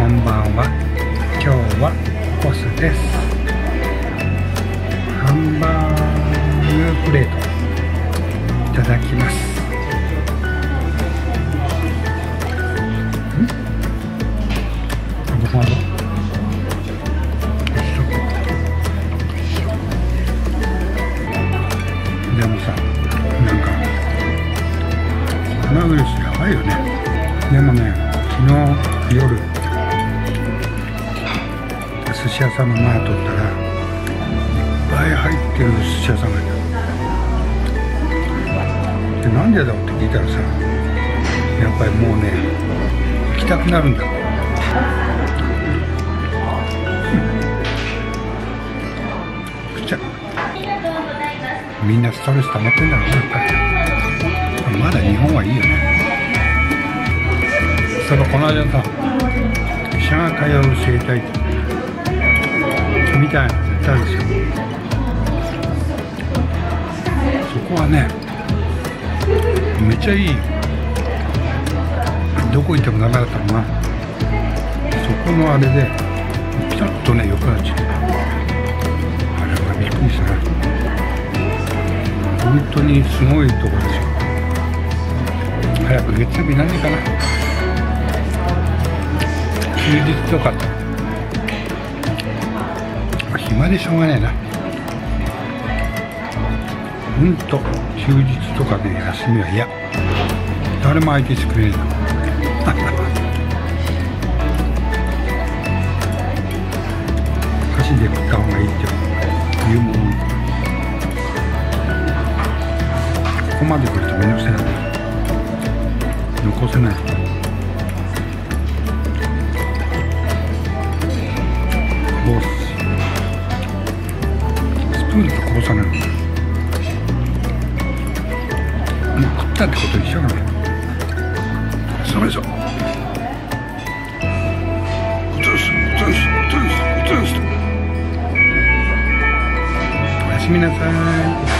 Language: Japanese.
んばんは。今日はコスです。ハンバーグプレートいただきます。ご飯はでもさ、なんかコロナウイルスやばいよね。でもね、昨日夜寿司屋さんの前通ったらいっぱい入ってる寿司屋さんがいた。で、なんでだろうって聞いたらさ、やっぱりもうね、行きたくなるんだ。みんなストレス溜まってんだろうね、やっぱり。まだ日本はいいよね。そのこの間さ、上海を教えたいみたいなの言ったんですよ。そこはね、めっちゃいい。どこ行ってもダメだったのが、そこのあれでピタッとね、良くなっちゃう。あれはびっくりしたな。本当にすごいところですよ。早く月曜日何時かな。休日とか、暇でしょうがないな。ほんと休日とかで休みは嫌。誰も相手してくれないんだ。箸で食った方がいいっていうもの。ここまで来るとめんどくさいな。残せない。こぼす。スプーンとこぼさない。もう食ったってこと一緒だね。それぞ。おやすみなさい。